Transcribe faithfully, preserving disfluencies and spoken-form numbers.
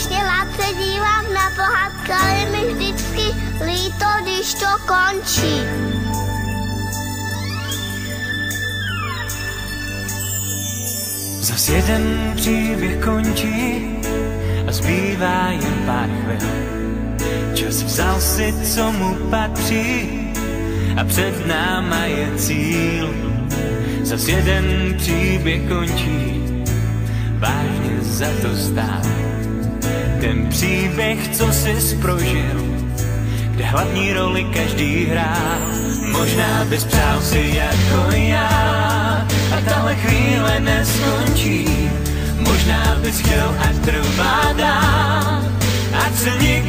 strašně rád se dívám na pohádky, ale je mi vždycky líto, když to končí. Zas jeden příběh končí a zbývá jen pár chvil. Čas vzal si, co mu patří a před náma je cíl. Zas jeden příběh končí, vážně za to stát. Ten příběh, co jsi prožil, kde hlavní roli každý hrál. Možná bys přál si jako já a tahle chvíle neskončí. Možná bys chtěl, ať trvá dál, ať se nikdy